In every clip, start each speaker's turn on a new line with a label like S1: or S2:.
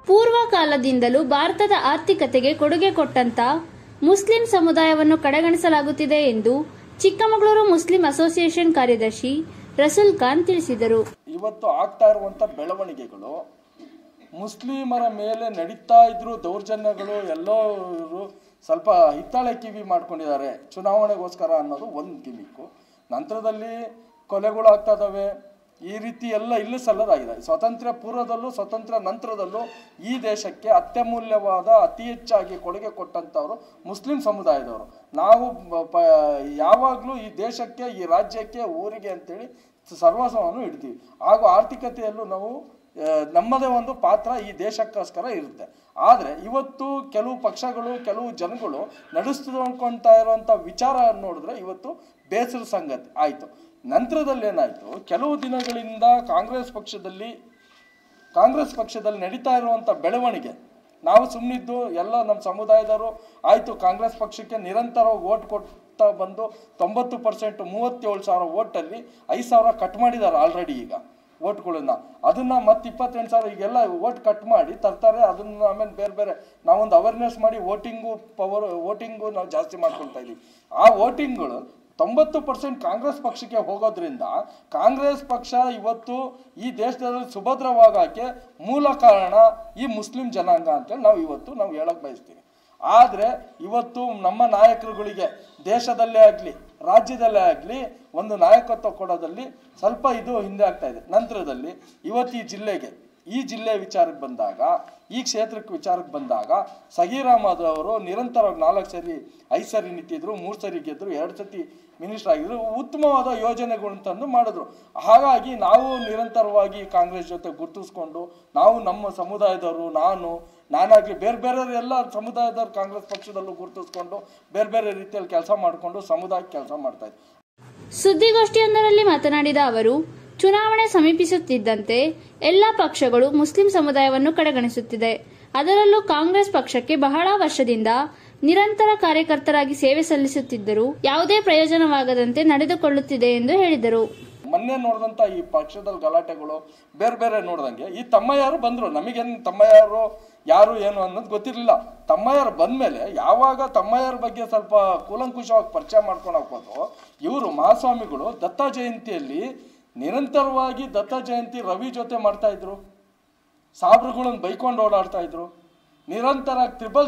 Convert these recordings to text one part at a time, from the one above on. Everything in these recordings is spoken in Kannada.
S1: ಪೂರ್ವ ಕಾಲದಿಂದಲೂ ಭಾರತದ ಆರ್ಥಿಕತೆಗೆ ಕೊಡುಗೆ ಕೊಟ್ಟಂತ ಮುಸ್ಲಿಂ ಸಮುದಾಯವನ್ನು ಕಡೆಗಣಿಸಲಾಗುತ್ತಿದೆ ಎಂದು ಚಿಕ್ಕಮಗಳೂರು ಮುಸ್ಲಿಂ ಅಸೋಸಿಯೇಷನ್ ಕಾರ್ಯದರ್ಶಿ ರಸೂಲ್ ಖಾನ್ ತಿಳಿಸಿದರು.
S2: ಇವತ್ತು ಆಗ್ತಾ ಇರುವಂತ ಬೆಳವಣಿಗೆಗಳು ಮುಸ್ಲಿಮರ ಮೇಲೆ ನಡೀತಾ ಇದ್ರು ದೌರ್ಜನ್ಯಗಳು ಎಲ್ಲರೂ ಸ್ವಲ್ಪ ಹಿತ್ತಾಳೆ ಕಿವಿ ಮಾಡ್ಕೊಂಡಿದ್ದಾರೆ ಚುನಾವಣೆಗೋಸ್ಕರ ಅನ್ನೋದು ಒಂದು ಗಿಮಿಕ್ಕು. ನಂತರದಲ್ಲಿ ಕೊಲೆಗಳು ಆಗ್ತಾ ಇದ್ದಾವೆ. ಈ ರೀತಿ ಎಲ್ಲ ಇಲ್ಲೂ ಸಲ್ಲದಾಗಿದೆ. ಸ್ವಾತಂತ್ರ್ಯ ಪೂರ್ವದಲ್ಲೂ ಸ್ವಾತಂತ್ರ್ಯ ನಂತರದಲ್ಲೂ ಈ ದೇಶಕ್ಕೆ ಅತ್ಯಮೂಲ್ಯವಾದ ಅತಿ ಹೆಚ್ಚಾಗಿ ಕೊಡುಗೆ ಕೊಟ್ಟಂಥವ್ರು ಮುಸ್ಲಿಂ ಸಮುದಾಯದವರು. ನಾವು ಯಾವಾಗಲೂ ಈ ದೇಶಕ್ಕೆ ಈ ರಾಜ್ಯಕ್ಕೆ ಊರಿಗೆ ಅಂತೇಳಿ ಸರ್ವಸ್ವವನ್ನು ಇಡ್ತೀವಿ. ಹಾಗೂ ಆರ್ಥಿಕತೆಯಲ್ಲೂ ನಾವು ನಮ್ಮದೇ ಒಂದು ಪಾತ್ರ ಈ ದೇಶಕ್ಕೋಸ್ಕರ ಇರುತ್ತೆ. ಆದರೆ ಇವತ್ತು ಕೆಲವು ಪಕ್ಷಗಳು ಕೆಲವು ಜನಗಳು ನಡೆಸ್ಕೊಂಡ್ತಾ ಇರುವಂಥ ವಿಚಾರ ನೋಡಿದ್ರೆ ಇವತ್ತು ಬೇಸರ ಸಂಗತಿ ಆಯಿತು. ನಂತರದಲ್ಲಿ ಏನಾಯಿತು, ಕೆಲವು ದಿನಗಳಿಂದ ಕಾಂಗ್ರೆಸ್ ಪಕ್ಷದಲ್ಲಿ ನಡೀತಾ ಇರುವಂಥ ಬೆಳವಣಿಗೆ ನಾವು ಸುಮ್ಮನಿದ್ದು ಎಲ್ಲ ನಮ್ಮ ಸಮುದಾಯದವರು ಆಯಿತು ಕಾಂಗ್ರೆಸ್ ಪಕ್ಷಕ್ಕೆ ನಿರಂತರವಾಗಿ ಓಟ್ ಕೊಡ್ತಾ ಬಂದು 90% 37,000 ಓಟಲ್ಲಿ 5,000 ಕಟ್ ಮಾಡಿದ್ದಾರೆ ಆಲ್ರೆಡಿ ಈಗ ಓಟ್ಗಳನ್ನ. ಅದನ್ನು ಮತ್ತೆ 28,000 ಈಗೆಲ್ಲ ಓಟ್ ಕಟ್ ಮಾಡಿ ತರ್ತಾರೆ. ಅದನ್ನು ಆಮೇಲೆ ಬೇರೆ ನಾವೊಂದು ಅವೇರ್ನೆಸ್ ಮಾಡಿ ವೋಟಿಂಗು ನಾವು ಜಾಸ್ತಿ ಮಾಡ್ಕೊಳ್ತಾ ಇದ್ದೀವಿ. ಆ ವೋಟಿಂಗ್ಗಳು 90% ಕಾಂಗ್ರೆಸ್ ಪಕ್ಷಕ್ಕೆ ಹೋಗೋದ್ರಿಂದ ಕಾಂಗ್ರೆಸ್ ಪಕ್ಷ ಇವತ್ತು ಈ ದೇಶದಲ್ಲಿ ಸುಭದ್ರವಾಗಕ್ಕೆ ಮೂಲ ಕಾರಣ ಈ ಮುಸ್ಲಿಂ ಜನಾಂಗ ಅಂತೇಳಿ ನಾವು ಹೇಳಕ್ ಬಯಸ್ತೀವಿ. ಆದರೆ ಇವತ್ತು ನಮ್ಮ ನಾಯಕರುಗಳಿಗೆ ದೇಶದಲ್ಲೇ ಆಗಲಿ ರಾಜ್ಯದಲ್ಲೇ ಆಗಲಿ ಒಂದು ನಾಯಕತ್ವ ಕೊಡೋದಲ್ಲಿ ಸ್ವಲ್ಪ ಇದು ಹಿಂದೆ ಆಗ್ತಾ ಇದೆ. ನಂತರದಲ್ಲಿ ಇವತ್ತು ಈ ಜಿಲ್ಲೆ ವಿಚಾರಕ್ಕೆ ಬಂದಾಗ, ಈ ಕ್ಷೇತ್ರಕ್ಕೆ ವಿಚಾರಕ್ಕೆ ಬಂದಾಗ ಸಗೀರ್ ಅಹಮದ್ ಅವರು ನಿರಂತರವಾಗಿ 4 ಸರಿ 5 ಸರಿ ನಿಂತಿದ್ರು, 3 ಸರಿ ಗೆದ್ದರು, 2 ಸತಿ ಮಿನಿಸ್ಟರ್ ಆಗಿದ್ರು. ಉತ್ತಮವಾದ ಯೋಜನೆಗಳು ತಂದು ಮಾಡಿದ್ರು. ಹಾಗಾಗಿ ನಾವು ನಿರಂತರವಾಗಿ ಕಾಂಗ್ರೆಸ್ ಜೊತೆ ಗುರುತಿಸ್ಕೊಂಡು ನಾವು ನಮ್ಮ ಸಮುದಾಯದವರು ನಾನಾಗಲಿ ಬೇರೆ ಎಲ್ಲ ಸಮುದಾಯದವರು ಕಾಂಗ್ರೆಸ್ ಪಕ್ಷದಲ್ಲೂ ಗುರುತಿಸ್ಕೊಂಡು ಬೇರೆ ರೀತಿಯಲ್ಲಿ ಕೆಲಸ ಮಾಡಿಕೊಂಡು ಸಮುದಾಯಕ್ಕೆ ಕೆಲಸ ಮಾಡ್ತಾ ಇದ್ವಿ.
S1: ಸುದ್ದಿಗೋಷ್ಠಿಯೊಂದರಲ್ಲಿ ಮಾತನಾಡಿದ ಅವರು, ಚುನಾವಣೆ ಸಮೀಪಿಸುತ್ತಿದ್ದಂತೆ ಎಲ್ಲಾ ಪಕ್ಷಗಳು ಮುಸ್ಲಿಂ ಸಮುದಾಯವನ್ನು ಕಡೆಗಣಿಸುತ್ತಿದೆ. ಅದರಲ್ಲೂ ಕಾಂಗ್ರೆಸ್ ಪಕ್ಷಕ್ಕೆ ಬಹಳ ವರ್ಷದಿಂದ ನಿರಂತರ ಕಾರ್ಯಕರ್ತರಾಗಿ ಸೇವೆ ಸಲ್ಲಿಸುತ್ತಿದ್ದರೂ ಯಾವುದೇ ಪ್ರಯೋಜನವಾಗದಂತೆ ನಡೆದುಕೊಳ್ಳುತ್ತಿದೆ ಎಂದು ಹೇಳಿದರು.
S2: ಮೊನ್ನೆ ನೋಡಿದಂತ ಈ ಪಕ್ಷದಲ್ಲಿ ಗಲಾಟೆಗಳು ಬೇರೆ ನೋಡ್ದಂಗೆ ಈ ತಮ್ಮಯ್ಯರು ಬಂದ್ರು. ನಮಗೇನು ತಮ್ಮಯ್ಯರು ಯಾರು ಏನು ಅನ್ನೋದು ಗೊತ್ತಿರಲಿಲ್ಲ. ತಮ್ಮಯ್ಯರು ಬಂದ್ಮೇಲೆ ಯಾವಾಗ ತಮ್ಮಯ್ಯರ ಬಗ್ಗೆ ಸ್ವಲ್ಪ ಕೂಲಂಕುಷವಾಗಿ ಪರಿಚಯ ಮಾಡ್ಕೊಂಡು ಹೋಗ್ಬೋದು, ಇವರು ಮಹಾಸ್ವಾಮಿಗಳು ದತ್ತ ಜಯಂತಿಯಲ್ಲಿ ನಿರಂತರವಾಗಿ ದತ್ತ ಜಯಂತಿ ರವಿ ಜೊತೆ ಮಾಡ್ತಾ ಇದ್ರು, ಸಾಬ್ರುಗಳನ್ನು ಬೈಕೊಂಡು ಓಡಾಡ್ತಾ ಇದ್ರು. ನಿರಂತರ ತ್ರಿಬಲ್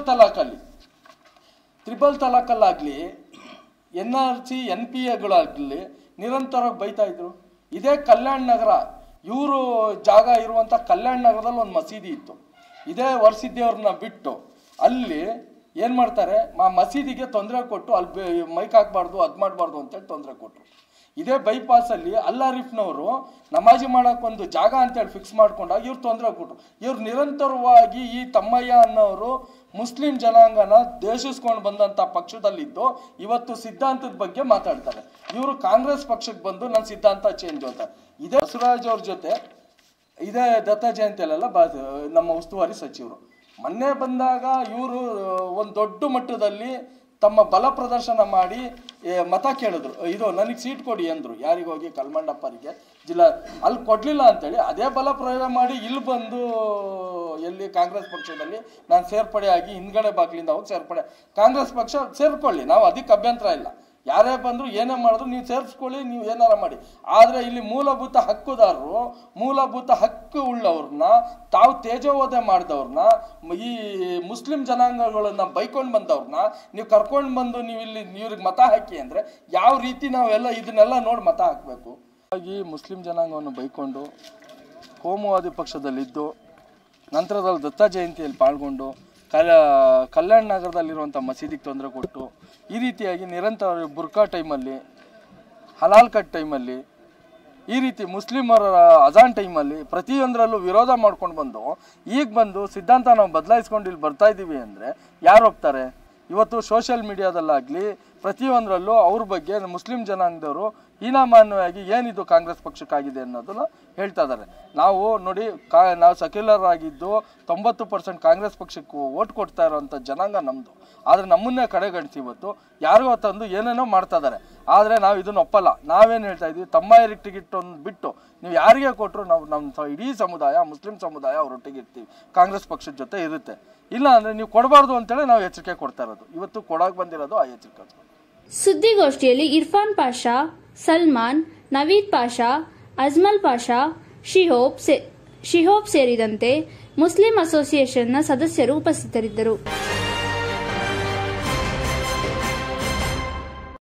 S2: ತಲಾಖಲ್ಲಾಗಲಿ NRC NPAಗಳಾಗಲಿ ನಿರಂತರವಾಗಿ ಬೈತಾ ಇದ್ರು. ಇದೇ ಕಲ್ಯಾಣ ನಗರ, ಇವರು ಜಾಗ ಇರುವಂಥ ಕಲ್ಯಾಣ ನಗರದಲ್ಲಿ ಒಂದು ಮಸೀದಿ ಇತ್ತು. ಇದೇ ವರ್ಸಿದ್ದೇವ್ರನ್ನ ಬಿಟ್ಟು ಅಲ್ಲಿ ಏನು ಮಾಡ್ತಾರೆ, ಮಸೀದಿಗೆ ತೊಂದರೆ ಕೊಟ್ಟು ಅಲ್ಲಿ ಮೈಕ್ ಹಾಕಬಾರ್ದು ಅದು ಮಾಡಬಾರ್ದು ಅಂತೇಳಿ ತೊಂದರೆ ಕೊಟ್ಟರು. ಇದೇ ಬೈಪಾಸಲ್ಲಿ ಅಲ್ಲಾರಿಫ್ನವರು ನಮಾಜಿ ಮಾಡೋಕ್ಕೊಂದು ಜಾಗ ಅಂತೇಳಿ ಫಿಕ್ಸ್ ಮಾಡ್ಕೊಂಡಾಗ ಇವ್ರು ತೊಂದರೆ ಕೊಟ್ಟರು. ಇವ್ರು ನಿರಂತರವಾಗಿ ಈ ತಮ್ಮಯ್ಯ ಅನ್ನೋರು ಮುಸ್ಲಿಂ ಜನಾಂಗನ ದೇಶಿಸ್ಕೊಂಡು ಬಂದಂಥ ಪಕ್ಷದಲ್ಲಿದ್ದು ಇವತ್ತು ಸಿದ್ಧಾಂತದ ಬಗ್ಗೆ ಮಾತಾಡ್ತಾರೆ. ಇವರು ಕಾಂಗ್ರೆಸ್ ಪಕ್ಷಕ್ಕೆ ಬಂದು ನನ್ನ ಸಿದ್ಧಾಂತ ಚೇಂಜ್ ಅಂತ. ಇದೇ ಬಸವರಾಜ್ ಅವ್ರ ಜೊತೆ ಇದೇ ದತ್ತ ಜಯಂತಿಯಲ್ಲೆಲ್ಲ ನಮ್ಮ ಉಸ್ತುವಾರಿ ಸಚಿವರು ಮೊನ್ನೆ ಬಂದಾಗ ಇವರು ಒಂದು ದೊಡ್ಡ ಮಟ್ಟದಲ್ಲಿ ತಮ್ಮ ಬಲ ಪ್ರದರ್ಶನ ಮಾಡಿ ಮತ ಕೇಳಿದ್ರು. ಇದು ನನಗೆ ಸೀಟ್ ಕೊಡಿ ಅಂದರು. ಯಾರಿಗೋಗಿ ಕಲ್ಮಂಡಪ್ಪರಿಗೆ ಜಿಲ್ಲಾ ಅಲ್ಲಿ ಕೊಡಲಿಲ್ಲ ಅಂತೇಳಿ ಅದೇ ಬಲ ಪ್ರಯೋಗ ಮಾಡಿ ಇಲ್ಲಿ ಬಂದು ಎಲ್ಲಿ ಕಾಂಗ್ರೆಸ್ ಪಕ್ಷದಲ್ಲಿ ನಾನು ಸೇರ್ಪಡೆ ಆಗಿ ಹಿಂದ್ಗಡೆ ಬಾಗಿಲಿಂದ ಹೋಗಿ ಸೇರ್ಪಡೆ. ಕಾಂಗ್ರೆಸ್ ಪಕ್ಷ ಸೇರ್ಕೊಳ್ಳಿ, ನಾವು ಅದಕ್ಕೆ ಅಭ್ಯಂತರ ಇಲ್ಲ. ಯಾರೇ ಬಂದರೂ ಏನೇ ಮಾಡಿದ್ರು ನೀವು ಸೇರಿಸ್ಕೊಳ್ಳಿ, ನೀವು ಏನಾರ ಮಾಡಿ. ಆದರೆ ಇಲ್ಲಿ ಮೂಲಭೂತ ಹಕ್ಕುದಾರರು, ಮೂಲಭೂತ ಹಕ್ಕು ಉಳ್ಳವ್ರನ್ನ, ತಾವು ತೇಜೋವಧೆ ಮಾಡಿದವ್ರನ್ನ, ಈ ಮುಸ್ಲಿಂ ಜನಾಂಗಗಳನ್ನ ಬೈಕೊಂಡು ಬಂದವ್ರನ್ನ ನೀವು ಕರ್ಕೊಂಡು ಬಂದು ನೀವು ಇಲ್ಲಿ ಇವ್ರಿಗೆ ಮತ ಹಾಕಿ ಅಂದರೆ ಯಾವ ರೀತಿ ನಾವೆಲ್ಲ ಇದನ್ನೆಲ್ಲ ನೋಡಿ ಮತ ಹಾಕಬೇಕು? ಹಾಗಾಗಿ ಮುಸ್ಲಿಂ ಜನಾಂಗವನ್ನು ಬೈಕೊಂಡು ಕೋಮುವಾದಿ ಪಕ್ಷದಲ್ಲಿದ್ದು ನಂತರದಲ್ಲಿ ದತ್ತ ಜಯಂತಿಯಲ್ಲಿ ಪಾಲ್ಗೊಂಡು ಕಲ್ಯಾಣ ನಗರದಲ್ಲಿರುವಂಥ ಮಸೀದಿಗೆ ತೊಂದರೆ ಕೊಟ್ಟು ಈ ರೀತಿಯಾಗಿ ನಿರಂತರ ಬುರ್ಕಾ ಟೈಮಲ್ಲಿ, ಹಲಾಲ್ ಕಟ್ ಟೈಮಲ್ಲಿ, ಈ ರೀತಿ ಮುಸ್ಲಿಮರ ಅಜಾನ್ ಟೈಮಲ್ಲಿ ಪ್ರತಿಯೊಂದರಲ್ಲೂ ವಿರೋಧ ಮಾಡ್ಕೊಂಡು ಬಂದು ಈಗ ಬಂದು ಸಿದ್ಧಾಂತ ನಾವು ಬದಲಾಯಿಸ್ಕೊಂಡು ಇಲ್ಲಿ ಬರ್ತಾ ಇದ್ದೀವಿ ಅಂದರೆ ಯಾರು ಹೋಗ್ತಾರೆ? ಇವತ್ತು ಸೋಷಿಯಲ್ ಮೀಡಿಯಾದಲ್ಲಾಗಲಿ ಪ್ರತಿಯೊಂದರಲ್ಲೂ ಅವ್ರ ಬಗ್ಗೆ ಮುಸ್ಲಿಂ ಜನಾಂಗದವರು ಹೀನಾಮಾನ್ಯವಾಗಿ ಏನಿದು ಕಾಂಗ್ರೆಸ್ ಪಕ್ಷಕ್ಕಾಗಿದೆ ಅನ್ನೋದನ್ನ ಹೇಳ್ತಾ ಇದ್ದಾರೆ. ನಾವು ನೋಡಿ ನಾವು ಸೆಕ್ಯುಲರ್ ಆಗಿದ್ದು 90% ಕಾಂಗ್ರೆಸ್ ಪಕ್ಷಕ್ಕೆ ಓಟ್ ಕೊಡ್ತಾ ಇರೋಂಥ ಜನಾಂಗ ನಮ್ಮದು. ಆದರೆ ನಮ್ಮನ್ನೇ ಕಡೆಗಣಿಸಿ ಇವತ್ತು ಯಾರಿಗೋ ತಂದು ಏನೇನೋ ಮಾಡ್ತಾ ಇದ್ದಾರೆ. ಆದರೆ ನಾವು ಇದನ್ನು ಒಪ್ಪಲ್ಲ. ನಾವೇನು ಹೇಳ್ತಾ ಇದ್ದೀವಿ, ತಮ್ಮಾಯರಿಗೆ ಟಿಕೆಟ್ ಒಂದು ಬಿಟ್ಟು ನೀವು ಯಾರಿಗೆ ಕೊಟ್ಟರು ನಾವು ನಮ್ಮ ಇಡೀ ಸಮುದಾಯ, ಮುಸ್ಲಿಂ ಸಮುದಾಯ ಅವರೊಟ್ಟಿಗೆ ಇರ್ತೀವಿ, ಕಾಂಗ್ರೆಸ್ ಪಕ್ಷದ ಜೊತೆ ಇರುತ್ತೆ. ಇಲ್ಲ ಅಂದರೆ ನೀವು ಕೊಡಬಾರ್ದು ಅಂತೇಳಿ ನಾವು ಎಚ್ಚರಿಕೆ ಕೊಡ್ತಾ ಇರೋದು. ಇವತ್ತು ಕೊಡೋಕೆ ಬಂದಿರೋದು ಆ ಎಚ್ಚರಿಕೆ.
S1: ಸುದ್ದಿಗೋಷ್ಠಿಯಲ್ಲಿ ಇರ್ಫಾನ್ ಪಾಷಾ, ಸಲ್ಮಾನ್, ನವೀದ್ ಪಾಷಾ, ಅಜ್ಮಲ್ ಪಾಷಾ, ಶಿಹೋಬ್ ಸೇರಿದಂತೆ ಮುಸ್ಲಿಂ ಅಸೋಸಿಯೇಷನ್ನ ಸದಸ್ಯರು ಉಪಸ್ಥಿತರಿದ್ದರು.